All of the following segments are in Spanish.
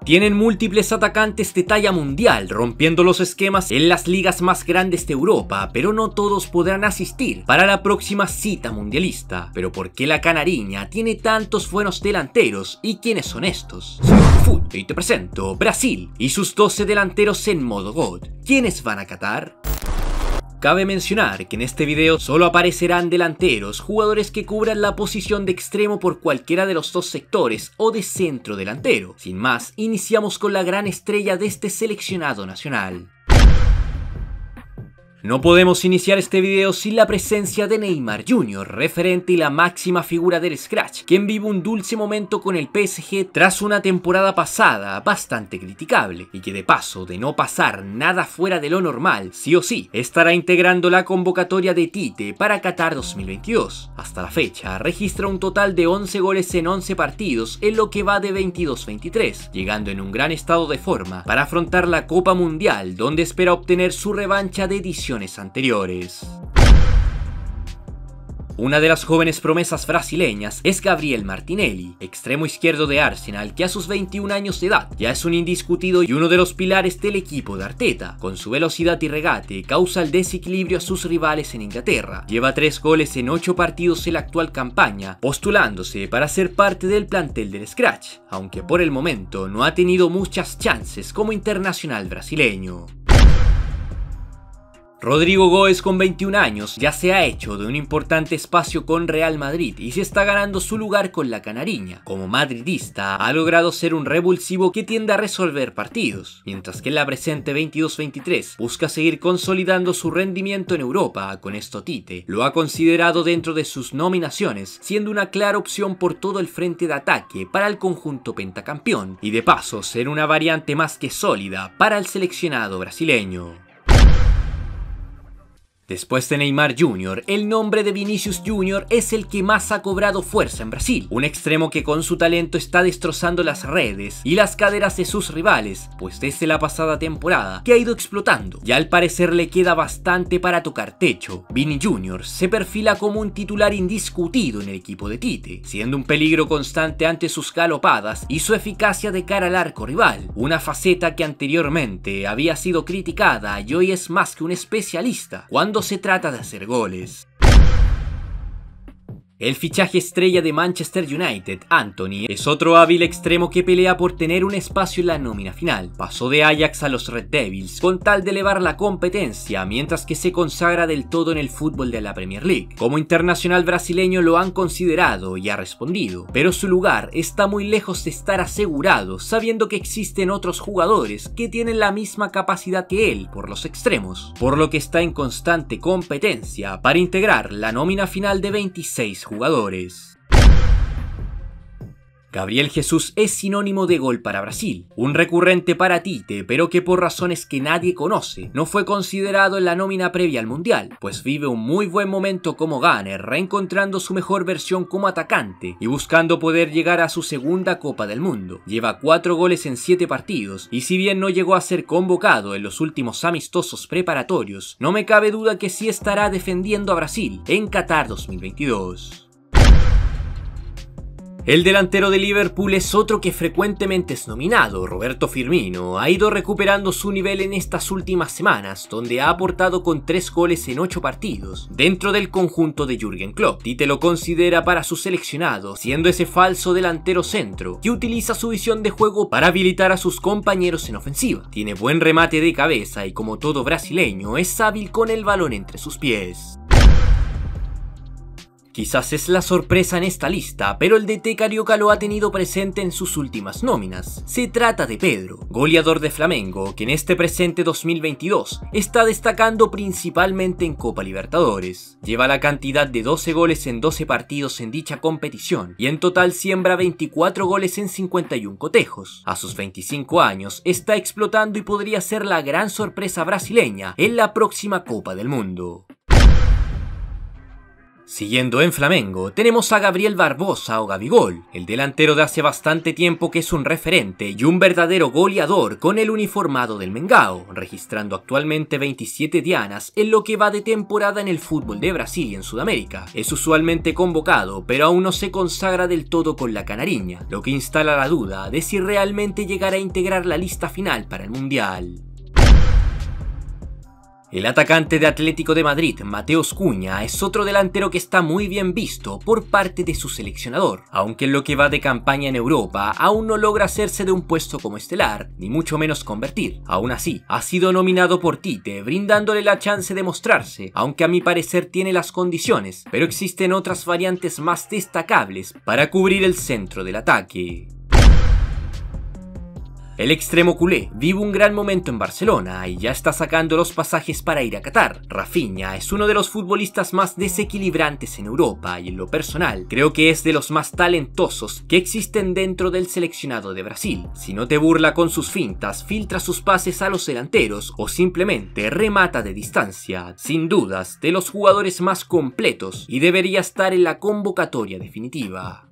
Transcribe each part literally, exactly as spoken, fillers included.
Tienen múltiples atacantes de talla mundial, rompiendo los esquemas en las ligas más grandes de Europa, pero no todos podrán asistir para la próxima cita mundialista. Pero ¿por qué la Canariña tiene tantos buenos delanteros y quiénes son estos? Soy Foot y te presento Brasil y sus doce delanteros en modo God. ¿Quiénes van a Qatar? Cabe mencionar que en este video solo aparecerán delanteros, jugadores que cubran la posición de extremo por cualquiera de los dos sectores o de centro delantero. Sin más, iniciamos con la gran estrella de este seleccionado nacional. No podemos iniciar este video sin la presencia de Neymar junior, referente y la máxima figura del Scratch, quien vive un dulce momento con el P S G tras una temporada pasada bastante criticable, y que de paso de no pasar nada fuera de lo normal, sí o sí, estará integrando la convocatoria de Tite para Qatar dos mil veintidós. Hasta la fecha, registra un total de once goles en once partidos en lo que va de veintidós veintitrés, llegando en un gran estado de forma para afrontar la Copa Mundial, donde espera obtener su revancha de edición anteriores. Una de las jóvenes promesas brasileñas es Gabriel Martinelli, extremo izquierdo de Arsenal, que a sus veintiún años de edad ya es un indiscutido y uno de los pilares del equipo de Arteta. Con su velocidad y regate causa el desequilibrio a sus rivales en Inglaterra. Lleva tres goles en ocho partidos en la actual campaña, postulándose para ser parte del plantel del Scratch, aunque por el momento no ha tenido muchas chances como internacional brasileño. Rodrigo Goes, con veintiún años, ya se ha hecho de un importante espacio con Real Madrid y se está ganando su lugar con la Canariña. Como madridista, ha logrado ser un revulsivo que tiende a resolver partidos, mientras que en la presente veintidós veintitrés busca seguir consolidando su rendimiento en Europa. Con esto Tite lo ha considerado dentro de sus nominaciones, siendo una clara opción por todo el frente de ataque para el conjunto pentacampeón, y de paso ser una variante más que sólida para el seleccionado brasileño. Después de Neymar junior, el nombre de Vinicius junior es el que más ha cobrado fuerza en Brasil. Un extremo que con su talento está destrozando las redes y las caderas de sus rivales, pues desde la pasada temporada que ha ido explotando. Ya al parecer le queda bastante para tocar techo. Vini junior se perfila como un titular indiscutido en el equipo de Tite, siendo un peligro constante ante sus galopadas y su eficacia de cara al arco rival. Una faceta que anteriormente había sido criticada y hoy es más que un especialista cuando se trata de hacer goles. El fichaje estrella de Manchester United, Antony, es otro hábil extremo que pelea por tener un espacio en la nómina final. Pasó de Ajax a los Red Devils con tal de elevar la competencia, mientras que se consagra del todo en el fútbol de la Premier League. Como internacional brasileño lo han considerado y ha respondido, pero su lugar está muy lejos de estar asegurado, sabiendo que existen otros jugadores que tienen la misma capacidad que él por los extremos, por lo que está en constante competencia para integrar la nómina final de veintiséis jugadores. Gabriel Jesús es sinónimo de gol para Brasil, un recurrente para Tite, pero que por razones que nadie conoce, no fue considerado en la nómina previa al Mundial, pues vive un muy buen momento como gunner, reencontrando su mejor versión como atacante y buscando poder llegar a su segunda Copa del Mundo. Lleva cuatro goles en siete partidos, y si bien no llegó a ser convocado en los últimos amistosos preparatorios, no me cabe duda que sí estará defendiendo a Brasil en Qatar dos mil veintidós. El delantero de Liverpool es otro que frecuentemente es nominado. Roberto Firmino ha ido recuperando su nivel en estas últimas semanas, donde ha aportado con tres goles en ocho partidos dentro del conjunto de Jürgen Klopp. Tite lo considera para su seleccionado, siendo ese falso delantero centro que utiliza su visión de juego para habilitar a sus compañeros en ofensiva. Tiene buen remate de cabeza y, como todo brasileño, es hábil con el balón entre sus pies. Quizás es la sorpresa en esta lista, pero el D T carioca lo ha tenido presente en sus últimas nóminas. Se trata de Pedro, goleador de Flamengo, que en este presente dos mil veintidós está destacando principalmente en Copa Libertadores. Lleva la cantidad de doce goles en doce partidos en dicha competición, y en total siembra veinticuatro goles en cincuenta y uno cotejos. A sus veinticinco años está explotando y podría ser la gran sorpresa brasileña en la próxima Copa del Mundo. Siguiendo en Flamengo, tenemos a Gabriel Barbosa o Gabigol, el delantero de hace bastante tiempo que es un referente y un verdadero goleador con el uniformado del Mengao, registrando actualmente veintisiete dianas en lo que va de temporada en el fútbol de Brasil y en Sudamérica. Es usualmente convocado, pero aún no se consagra del todo con la canariña, lo que instala la duda de si realmente llegará a integrar la lista final para el Mundial. El atacante de Atlético de Madrid, Mateus Cunha, es otro delantero que está muy bien visto por parte de su seleccionador, aunque en lo que va de campaña en Europa aún no logra hacerse de un puesto como estelar, ni mucho menos convertir. Aún así, ha sido nominado por Tite, brindándole la chance de mostrarse, aunque a mi parecer tiene las condiciones, pero existen otras variantes más destacables para cubrir el centro del ataque. El extremo culé vive un gran momento en Barcelona y ya está sacando los pasajes para ir a Qatar. Rafinha es uno de los futbolistas más desequilibrantes en Europa y en lo personal creo que es de los más talentosos que existen dentro del seleccionado de Brasil. Si no te burla con sus fintas, filtra sus pases a los delanteros o simplemente remata de distancia. Sin dudas, de los jugadores más completos y debería estar en la convocatoria definitiva.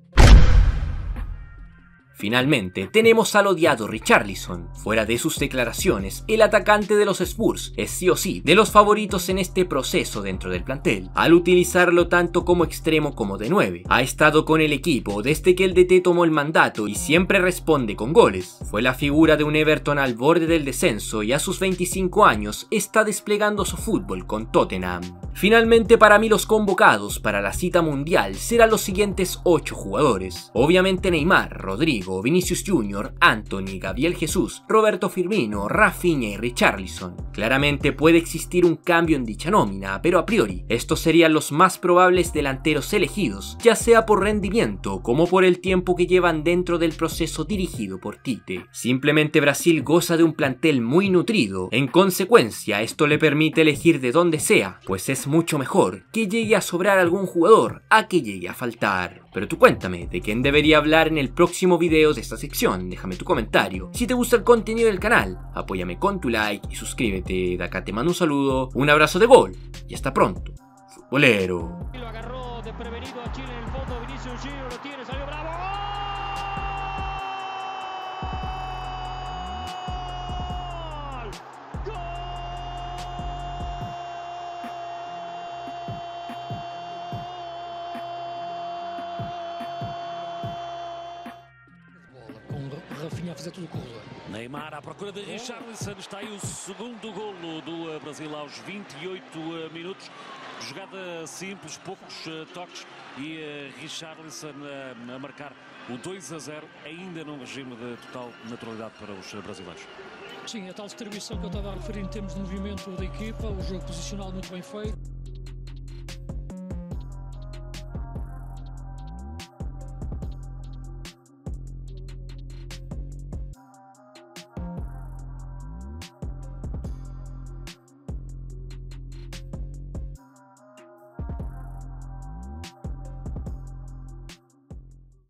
Finalmente, tenemos al odiado Richarlison. Fuera de sus declaraciones, el atacante de los Spurs es sí o sí de los favoritos en este proceso dentro del plantel, al utilizarlo tanto como extremo como de nueve. Ha estado con el equipo desde que el D T tomó el mandato y siempre responde con goles. Fue la figura de un Everton al borde del descenso y a sus veinticinco años está desplegando su fútbol con Tottenham. Finalmente, para mí los convocados para la cita mundial serán los siguientes ocho jugadores. Obviamente Neymar, Rodrigo, Vinicius Junior, Antony, Gabriel Jesús, Roberto Firmino, Rafinha y Richarlison. Claramente puede existir un cambio en dicha nómina, pero a priori estos serían los más probables delanteros elegidos, ya sea por rendimiento como por el tiempo que llevan dentro del proceso dirigido por Tite. Simplemente Brasil goza de un plantel muy nutrido, en consecuencia esto le permite elegir de donde sea, pues es mucho mejor que llegue a sobrar algún jugador a que llegue a faltar. Pero tú cuéntame, ¿de quién debería hablar en el próximo video de esta sección? Déjame tu comentario. Si te gusta el contenido del canal, apóyame con tu like y suscríbete. De acá te mando un saludo, un abrazo de gol y hasta pronto, futbolero. Lo agarró desprevenido a Chile en el fondo, Vinicius Junior lo tiene, salió bravo. ¡Gol! ¡Gol! Rafinha a fazer tudo com o gol. Neymar à procura de Richarlison, está aí o segundo golo do Brasil aos vinte e oito minutos. Jogada simples, poucos toques e Richarlison a marcar o dois a zero, ainda num regime de total naturalidade para os brasileiros. Sim, a tal distribuição que eu estava a referir em termos de movimento da equipa, o jogo posicional muito bem feito.